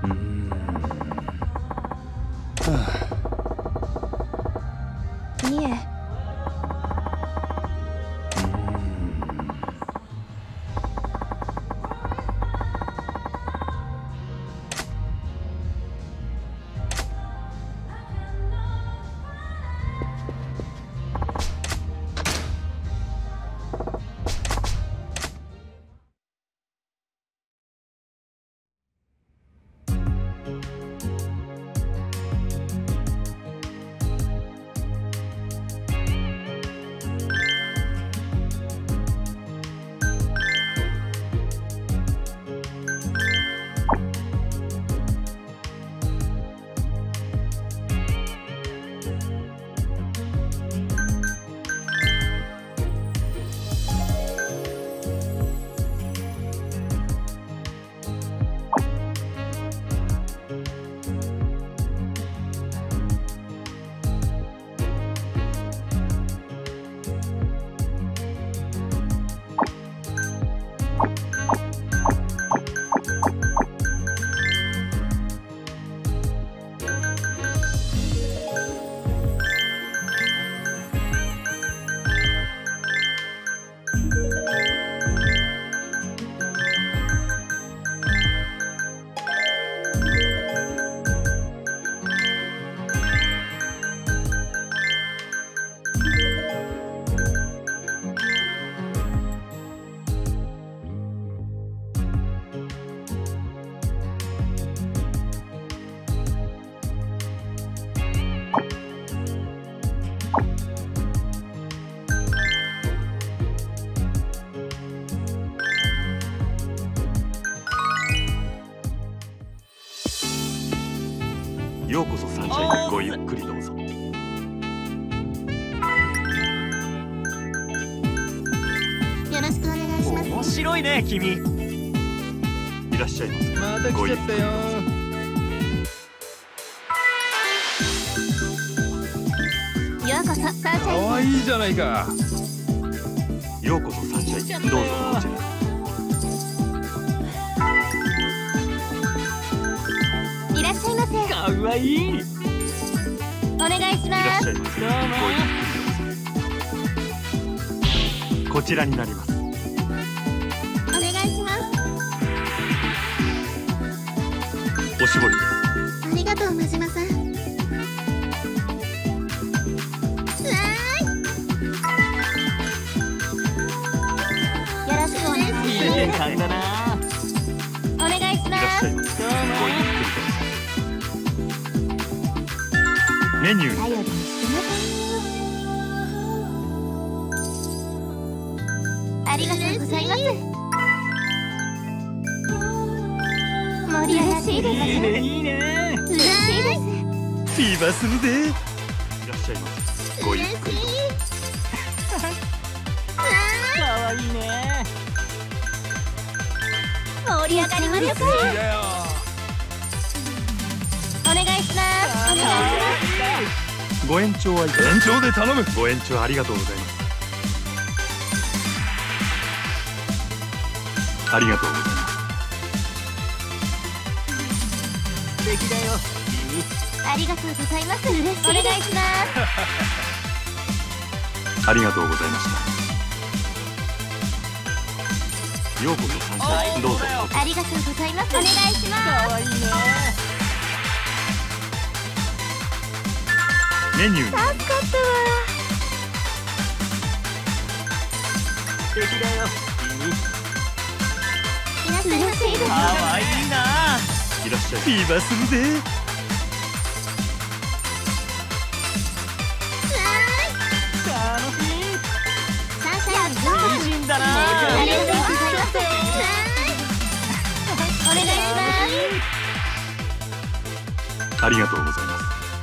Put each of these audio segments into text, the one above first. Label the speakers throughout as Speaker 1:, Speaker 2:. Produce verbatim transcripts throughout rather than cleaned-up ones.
Speaker 1: うーん。は
Speaker 2: あ。いえ。
Speaker 1: ようこそサンシャイン。ごゆっくりどうぞ。
Speaker 2: よろしくお願いします。
Speaker 3: 面白いね君。
Speaker 1: いらっしゃいませ。
Speaker 4: また来ちゃったよ。
Speaker 2: ようこそサンシャイン。
Speaker 4: かわいいじゃないか。
Speaker 1: ようこそサンシャイン。どうぞこちら。
Speaker 2: いらっしゃいませ。
Speaker 3: かわいい。
Speaker 2: お願いし
Speaker 1: いら
Speaker 2: ます。
Speaker 1: っしゃいませ。ごゆっくりどうぞ。こちらになります。
Speaker 2: お願いします。
Speaker 1: おしぼりです。
Speaker 2: ありがとう真島さん。よろしくお願いします。
Speaker 3: いい感だな。
Speaker 2: お願いし
Speaker 1: いらっ
Speaker 2: ます。
Speaker 1: しゃいませ。ごゆっくりどうぞ。メニューに
Speaker 2: 頼りにしてます。ありがとうございます。盛り上がっている。
Speaker 3: いいねいいね。
Speaker 2: 嬉しいです。
Speaker 4: ビバするで。
Speaker 1: いらっしゃいませ。ごゆっくりどうぞ。
Speaker 3: かわいいね。
Speaker 2: 盛り上がりましょうか。お願いします。お願いし
Speaker 1: ご延長はいかが
Speaker 4: 延長で頼む。
Speaker 1: ご延長ありがとうございます。ありがとうございます。
Speaker 3: 素敵だよ君。
Speaker 2: ます。ありがとうございます。嬉しいです。お願いします。
Speaker 1: ありがとうございました。ようこそサンシャイン。どうぞ。
Speaker 2: ありがとうございます。お願いしま
Speaker 3: かわいいね。
Speaker 1: メニューに
Speaker 2: す。助かったわ。
Speaker 3: 素敵だよ君。
Speaker 2: 皆さん嬉しいです。
Speaker 3: かわいいな。
Speaker 1: いらっしゃいませ。
Speaker 4: ビバするで。
Speaker 3: 楽しい。
Speaker 2: サンシャイン。
Speaker 3: 美人だな。
Speaker 2: ありがとうございます。お願いします。
Speaker 1: ありがとうございます。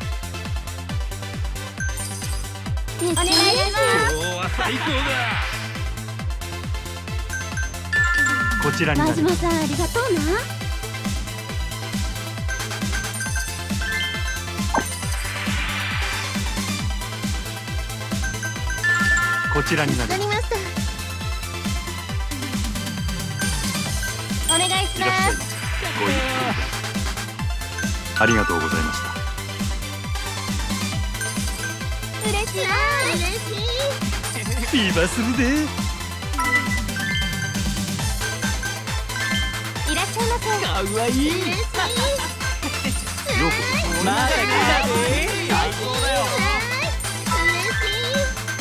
Speaker 2: お願いします。
Speaker 4: 今日は最高だ。
Speaker 1: こちらになります。
Speaker 2: 真島さんありがとうな。
Speaker 1: こちらになります。
Speaker 2: わかりました。お願いし
Speaker 1: いらっしゃい
Speaker 2: ます。
Speaker 1: ませ。ごゆっくりどうぞ。 ありがとうございました。
Speaker 2: 嬉しいな。嬉しい。
Speaker 4: ビバするで。
Speaker 2: いらっしゃいませ。
Speaker 3: かわいい。
Speaker 2: 嬉しい。
Speaker 1: ようこそ。
Speaker 3: まだ来たで。最高だよ。
Speaker 2: 嬉しい。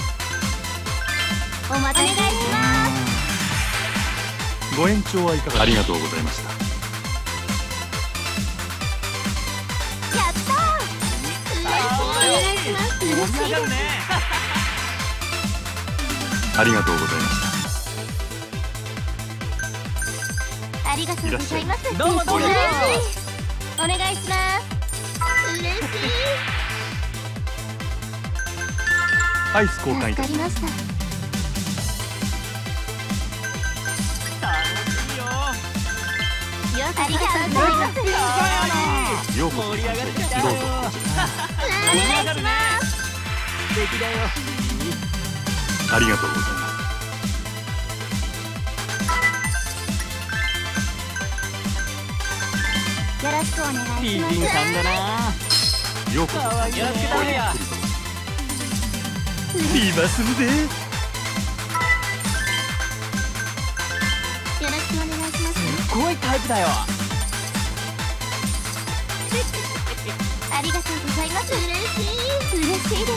Speaker 2: お待たせします。
Speaker 1: ご延長はいかが。ありがとうございました。
Speaker 2: やったー。
Speaker 3: 最高だよ。
Speaker 2: お願いします。嬉しい
Speaker 3: 盛り上がるね。
Speaker 1: ありがとうございました。
Speaker 2: ありがとうございます。
Speaker 3: どうもどうも。
Speaker 2: 嬉しい。お願いします。嬉しい。
Speaker 1: アイス交換いたします。
Speaker 2: 助かりました。
Speaker 3: 楽しいよ。
Speaker 2: よありがとうございます。
Speaker 3: かわいい。
Speaker 1: ようこそ。
Speaker 3: 盛り上がってきたよ。
Speaker 1: どうぞ。
Speaker 2: お願いします。
Speaker 3: 素敵だよ。
Speaker 1: ありがとうございます。
Speaker 2: よろしくお願いします。
Speaker 3: ピーピンさんだな。
Speaker 1: ようこそ。
Speaker 3: かわいいね。
Speaker 1: ごゆっくりと。
Speaker 4: ビバするで。
Speaker 2: よろしくお願いします。
Speaker 3: すごいタイプだよ。
Speaker 2: ありがとうございます。嬉しい。嬉しいです。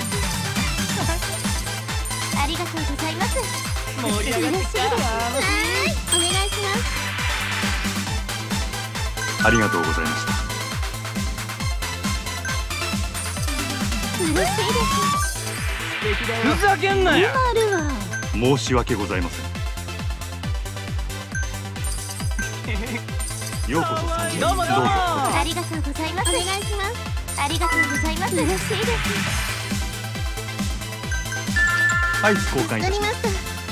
Speaker 2: ありがとうございます。
Speaker 3: 盛り上がってきた。
Speaker 2: はい、お願いします。
Speaker 1: ありがとうございました。
Speaker 2: 嬉しいです。
Speaker 3: 素敵だよ。ふざけんなよ。
Speaker 2: あるわ。
Speaker 1: 申し訳ございません。ようこそ参加。
Speaker 3: どうもどうも。
Speaker 2: ありがとうございます。お願いします。ありがとうございます。嬉しいです。
Speaker 1: アイス交換いたします。
Speaker 2: わかりました。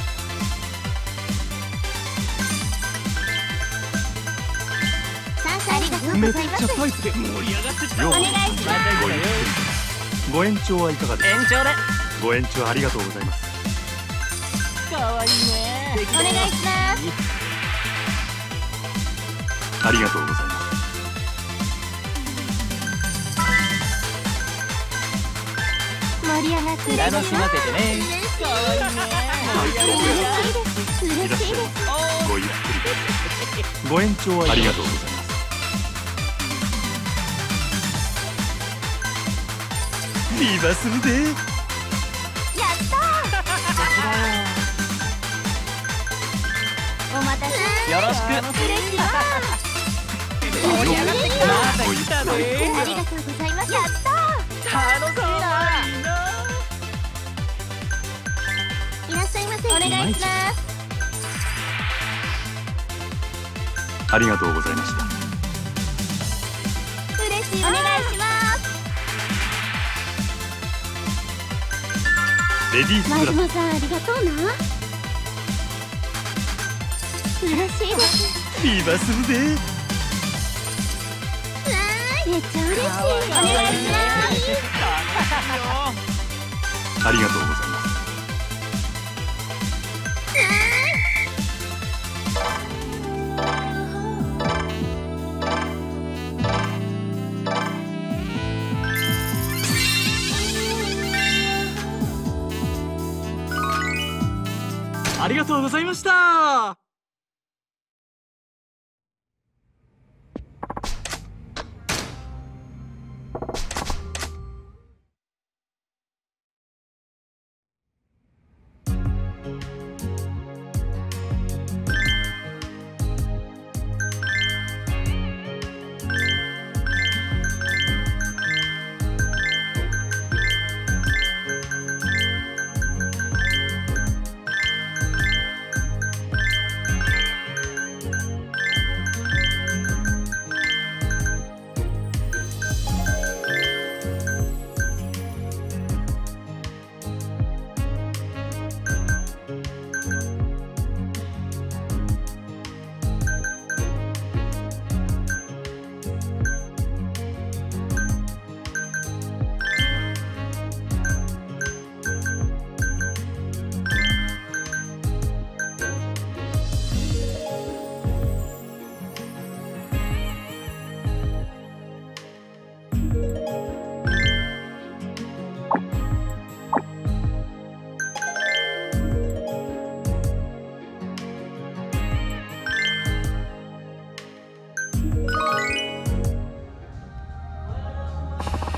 Speaker 2: さあ、ありがとう
Speaker 3: めっ
Speaker 2: ございます。
Speaker 3: ちゃタイプで盛り上がってきた。
Speaker 1: ようこ
Speaker 2: お願いします。
Speaker 1: そ。ごゆっくりと。ご延長はいかがですか。
Speaker 3: 延長で。
Speaker 1: ご延長ありがとうございます。
Speaker 3: かわいいね。
Speaker 2: お願いします。
Speaker 1: ありがとうございます。
Speaker 2: 盛り上がって
Speaker 3: 楽しませてね。かわいいね。盛り上がってきた。
Speaker 2: 嬉しいです。嬉しいです。
Speaker 1: ごゆっくりと。ご延長はありがとうございます。
Speaker 4: ビバするで。
Speaker 2: やったー。お待たせ。
Speaker 3: よろしく。
Speaker 2: 嬉しいわ。
Speaker 3: 盛り上がってきた。また来たで。
Speaker 2: ありがとうございます。やった
Speaker 3: 楽しいな。
Speaker 2: ー。いらっしゃいませ。お願いします。
Speaker 1: ありがとうございました。
Speaker 2: 嬉しいわ。お願いします。
Speaker 1: レディースグラス。
Speaker 2: マジモさん、ありがとうな。嬉しいです。
Speaker 4: ビバするで。
Speaker 2: めっちゃ嬉しい。お願いします。
Speaker 1: ありがとうございます。
Speaker 3: ありがとうございました。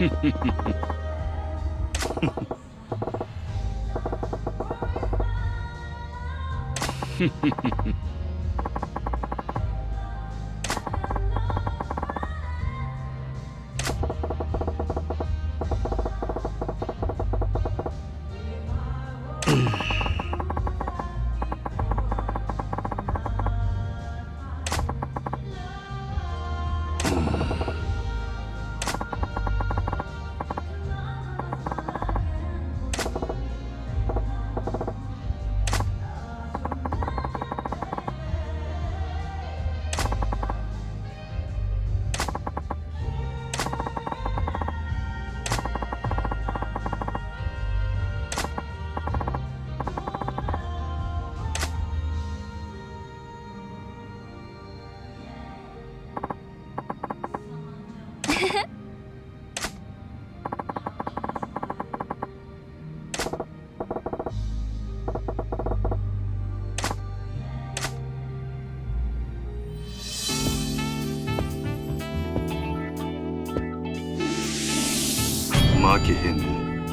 Speaker 1: 負けへんで。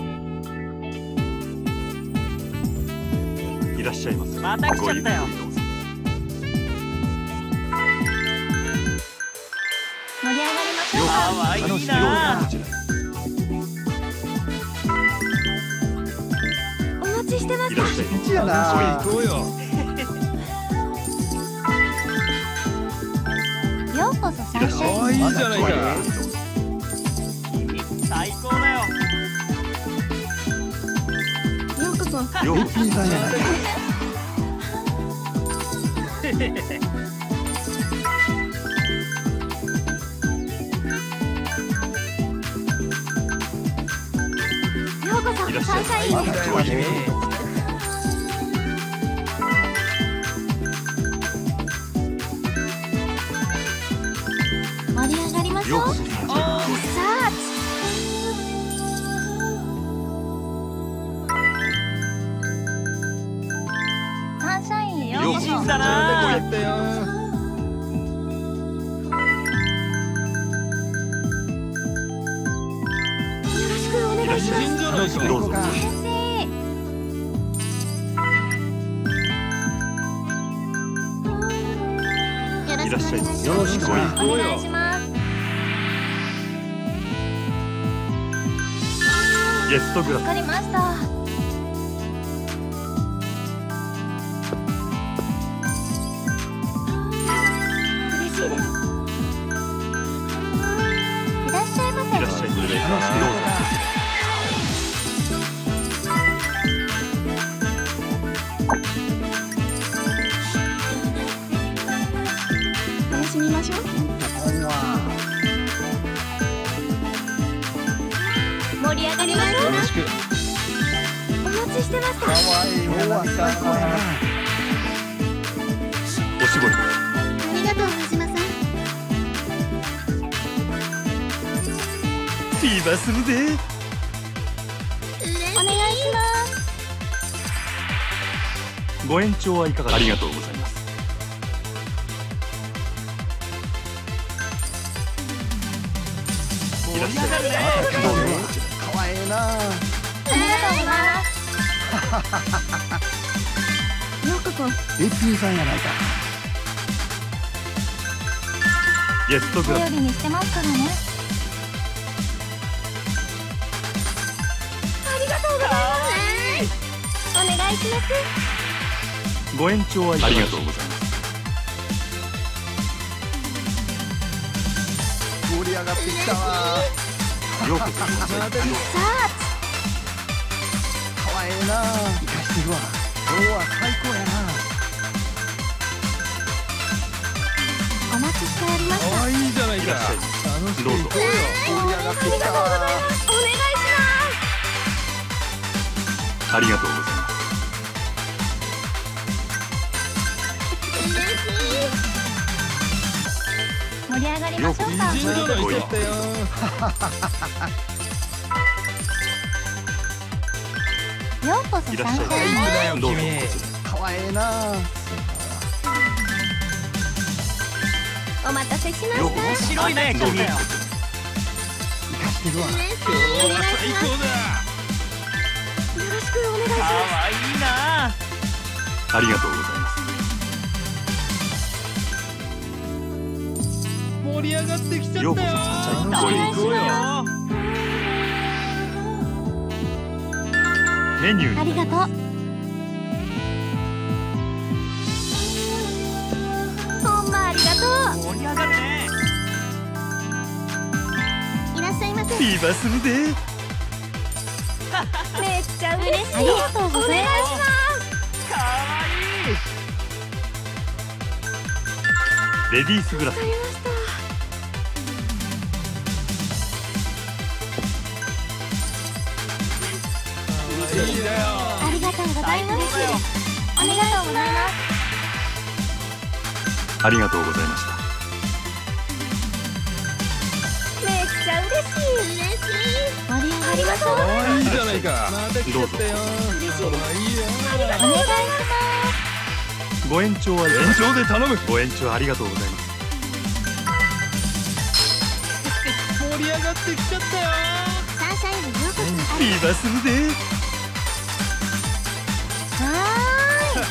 Speaker 1: いらっしゃいませ。
Speaker 3: また来ちゃったよ。
Speaker 2: 盛り上がりましょう。
Speaker 3: かわいいな。
Speaker 2: お待ちしてます。
Speaker 1: いらっしゃいませ。
Speaker 4: やな。
Speaker 1: 行こうよ。
Speaker 2: ようこそサンシャイン。
Speaker 4: いいじゃないか。
Speaker 3: 最高だよ。
Speaker 2: ようこそ。
Speaker 1: ようこそ。
Speaker 4: ピーさんやないか。
Speaker 2: ようこそ
Speaker 1: いらっしゃい
Speaker 2: サンシャイン。
Speaker 1: ませ。
Speaker 2: 盛り上がりましょう。
Speaker 1: ようこそ。
Speaker 2: サーチ。サンシャインへようこそ。
Speaker 3: いいんだな。
Speaker 4: やったよ。
Speaker 2: よろしくお願いします。
Speaker 1: どうぞ。
Speaker 2: 先生。
Speaker 1: いらっしゃいませ。
Speaker 2: よろしくお願い
Speaker 1: ご
Speaker 2: します。
Speaker 1: ゲストグラ
Speaker 2: わかりました。嬉しいです。いらっしゃいませ。
Speaker 1: いらっしゃいませ。どうぞ。
Speaker 2: 楽しみましょう。盛り上がりましょう。
Speaker 4: よろしく。
Speaker 2: お待ちしてました。
Speaker 4: 可愛い。今日は最高やな。
Speaker 1: おしぼり。
Speaker 2: ありがとう藤間さん。
Speaker 4: フィーバーするぜ。
Speaker 2: お願いします。
Speaker 1: ご延長はいかが。ありがとうございます。いらっしゃいませ。どうぞ。
Speaker 4: 可愛いな。
Speaker 2: ありがとうございます。ようこそ。
Speaker 4: エピーさんやないか。
Speaker 1: ゲストグラ
Speaker 2: 頼りにしてますからね。ありがとうございます。お願いします。
Speaker 1: ご延長はいかが。ありがとうございます。
Speaker 4: 盛り上がってきたわ。
Speaker 1: ようこそ。
Speaker 2: さあ、
Speaker 4: 可愛いな。生かしてるわ。今日は最高やな。
Speaker 2: お待ちしておりました。
Speaker 4: 可愛いじゃないか。
Speaker 1: いらっしゃいませ。
Speaker 4: 楽しく
Speaker 1: どうぞ。
Speaker 4: 盛り上がってきたわ。
Speaker 2: お願いし
Speaker 1: ありがとうございます。
Speaker 2: ます。盛り上がりましょうか。
Speaker 4: いいじゃないか。
Speaker 1: ご
Speaker 4: やったよ。
Speaker 2: ようこそ
Speaker 1: いらっしゃいま
Speaker 2: サンシャイン。
Speaker 1: せ。どうぞ。
Speaker 4: 可愛いな。
Speaker 2: お待たせしま
Speaker 1: ようこ
Speaker 2: した。
Speaker 3: 白いね。
Speaker 1: どうぞ。
Speaker 4: 生かししてるわ。
Speaker 3: 今日は最高だ。
Speaker 2: よろしくお願いし
Speaker 3: か
Speaker 2: ます。
Speaker 3: わいいな。
Speaker 1: ありがとうございます。
Speaker 3: 盛り上がってきちゃったよ。
Speaker 1: ようこそサンシャインご
Speaker 3: 行こうよ。
Speaker 1: メニューに
Speaker 2: ありがとう。ほんまありがと
Speaker 3: 盛り上がるね。
Speaker 2: う。いらっしゃいませ。
Speaker 3: ビバするで。
Speaker 2: めっちゃ嬉しい。ありがとうございます。
Speaker 3: かわいい。
Speaker 1: レディースグラス
Speaker 2: わかりました。
Speaker 3: いいだよ。
Speaker 2: ありがとうござい
Speaker 3: 最高
Speaker 2: ます。
Speaker 3: だよ。
Speaker 2: ありがとうございます。
Speaker 1: ありがとうございました。
Speaker 2: めっちゃ嬉しい。嬉しい。盛り上がりましょう。
Speaker 3: かわいいじゃないか。また来ちゃったよ。
Speaker 2: 嬉しい。
Speaker 3: かわいいよ。
Speaker 2: お願いし
Speaker 1: ご延長は
Speaker 3: 延長で頼む。
Speaker 1: ご延長ありがとうございます。
Speaker 3: 盛り上がってきちゃったよ。
Speaker 2: ます。サンシャインにようこそ。
Speaker 3: ビバするで。
Speaker 2: わーい。わ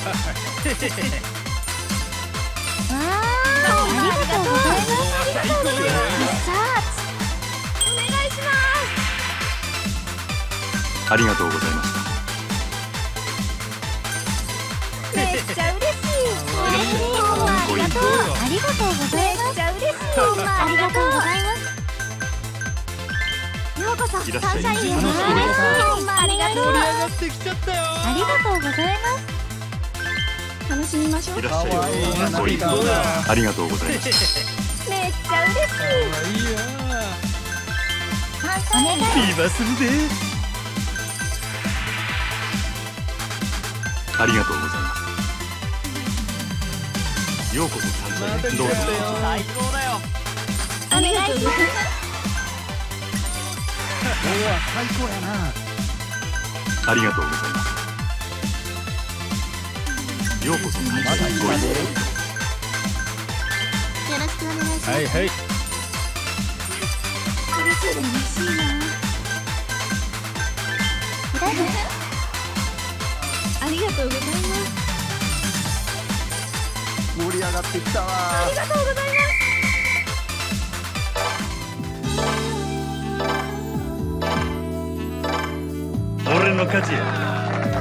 Speaker 2: ーい。ありがとうございます。
Speaker 3: 最高だよ。
Speaker 2: さあ、お願いしま
Speaker 1: ありがとうございました。
Speaker 2: す。めっちゃ嬉しい。ほんまありがとう。ありがとうございます。めっちゃ嬉しい。ほんまありがとうございます。ようこそ
Speaker 1: いらっしゃい
Speaker 2: サンシャインへ。
Speaker 3: 楽しみです。
Speaker 2: ほんまありがとう。
Speaker 3: 盛り上がってきちゃったよ。
Speaker 2: ありがとうございます。楽しみましょう。
Speaker 1: いらっしゃいませ。ご
Speaker 3: 最
Speaker 1: 延
Speaker 3: 高だ。
Speaker 1: ありがとうございます。
Speaker 2: めっちゃ嬉しい。
Speaker 3: かわいいよ。
Speaker 2: サンシャイン。
Speaker 3: ビバするで。
Speaker 1: ありがとうございます。ようこそサンシ
Speaker 3: また来ちゃったよ。
Speaker 1: ャインどうぞ。
Speaker 3: 最高だよ。
Speaker 2: お願いします。
Speaker 4: 今日は最高やな。
Speaker 1: ありがとうございます。ようこそサンシャインご移動。
Speaker 2: よろしくお願いします。
Speaker 3: はいはい。
Speaker 2: 嬉しい嬉しいな。ありがとうございます。
Speaker 4: 盛り上がってきたわ。
Speaker 2: ありがとうございます。
Speaker 3: 俺の勝ちや。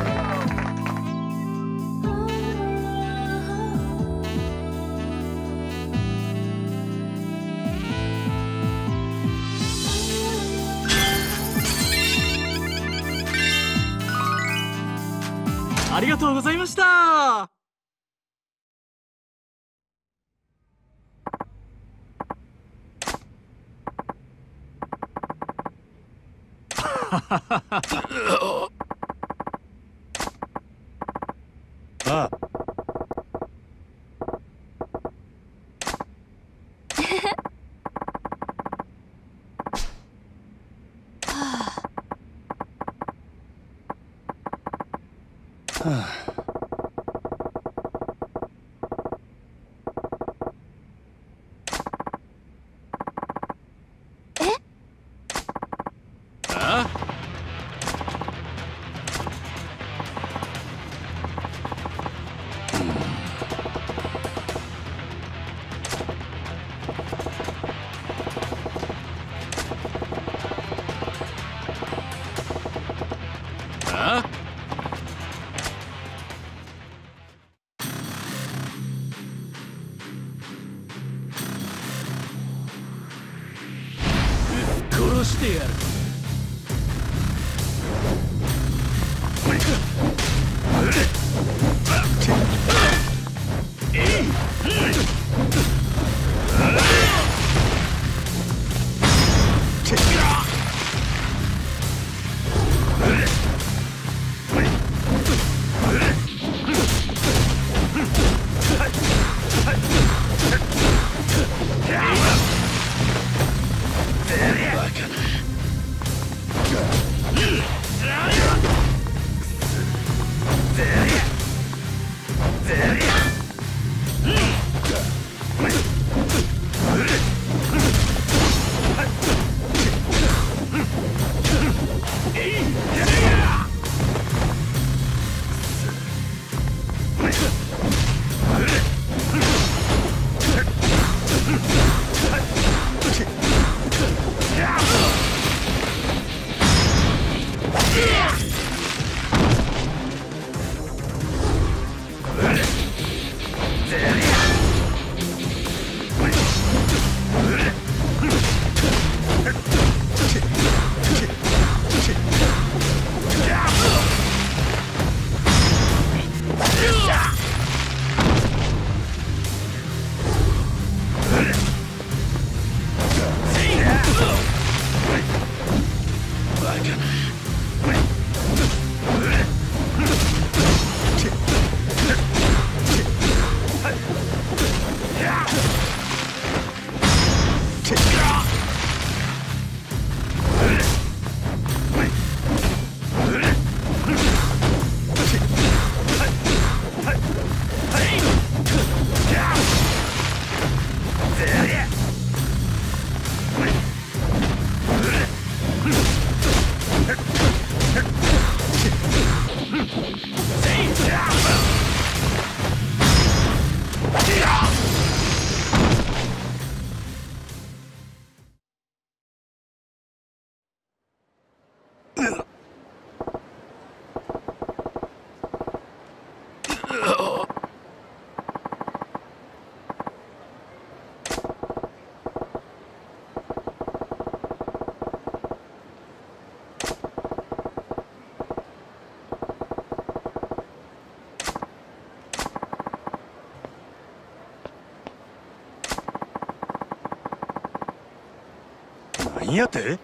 Speaker 3: ありがとうございました。
Speaker 1: ああ。
Speaker 3: 殺してやる。
Speaker 1: 何やて？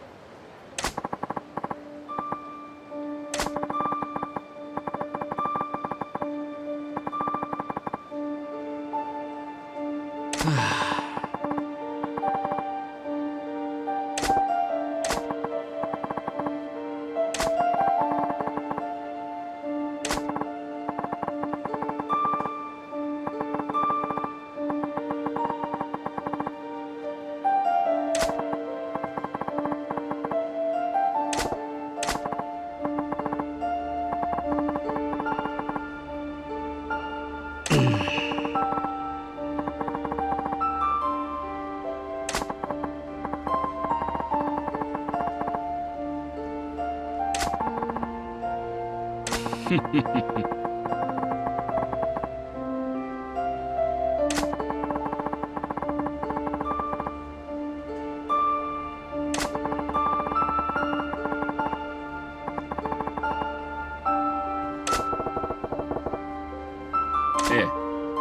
Speaker 1: ええ。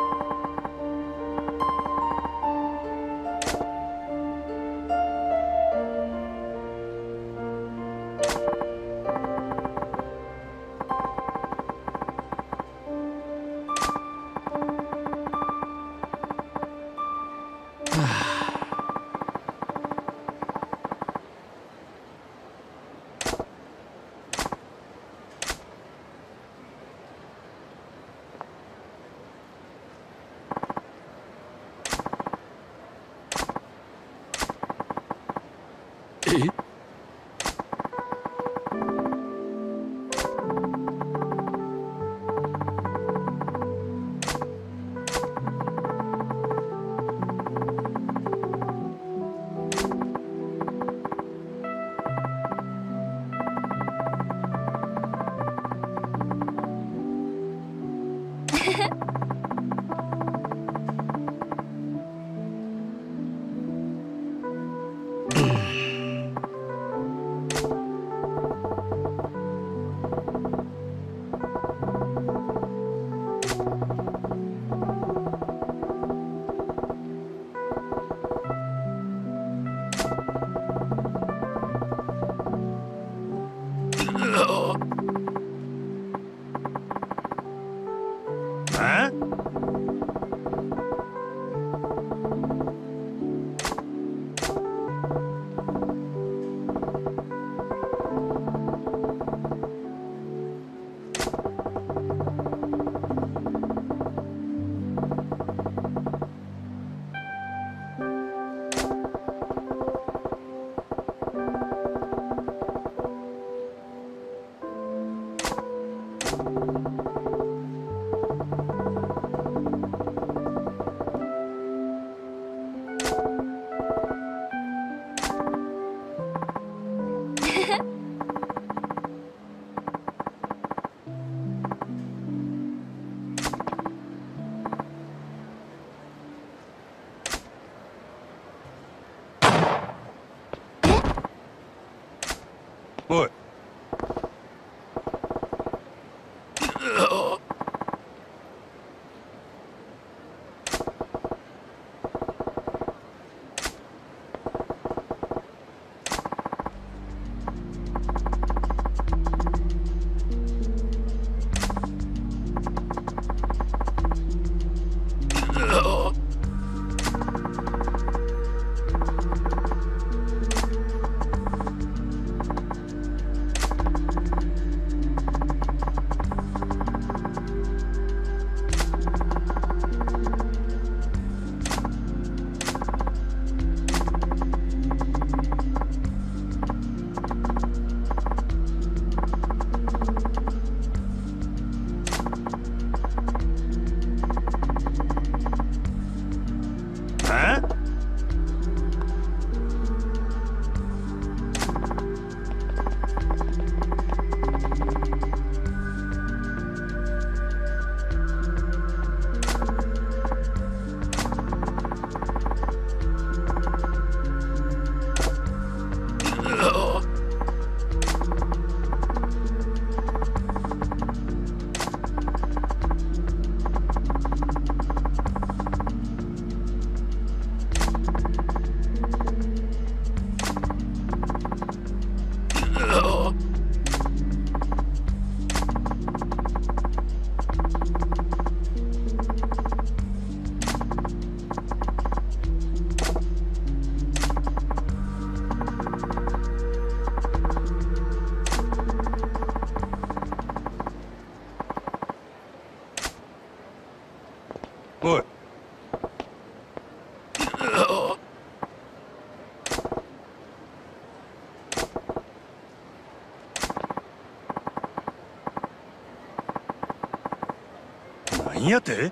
Speaker 1: え？ おい。おい。何やて？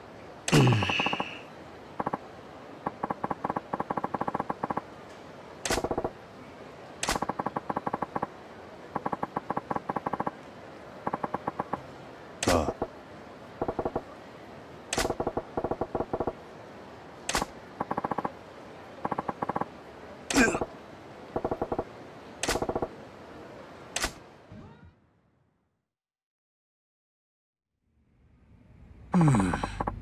Speaker 1: ああ。うん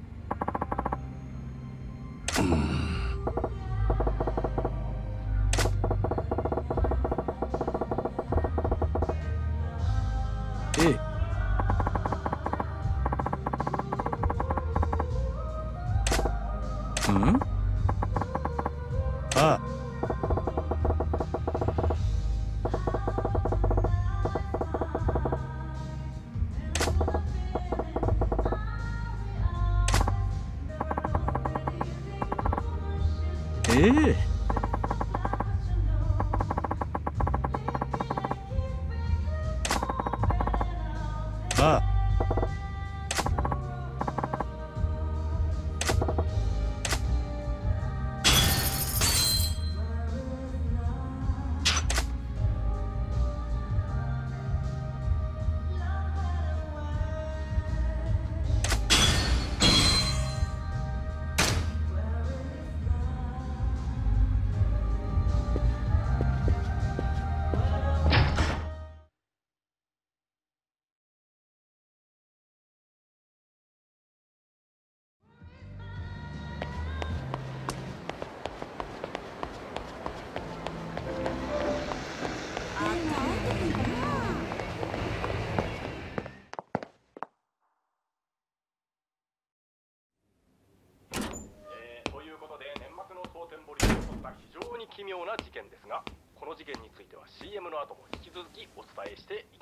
Speaker 1: ええ。うんああ。ええ。ああ。
Speaker 5: 奇妙な事件ですが、この事件については シーエム の後も引き続きお伝えしていきます。